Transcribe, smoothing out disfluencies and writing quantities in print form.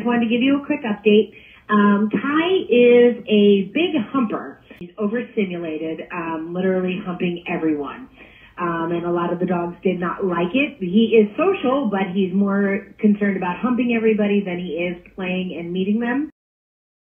wanted to give you a quick update. Kai is a big humper. He's overstimulated, literally humping everyone. And a lot of the dogs did not like it. He is social, but he's more concerned about humping everybody than he is playing and meeting them.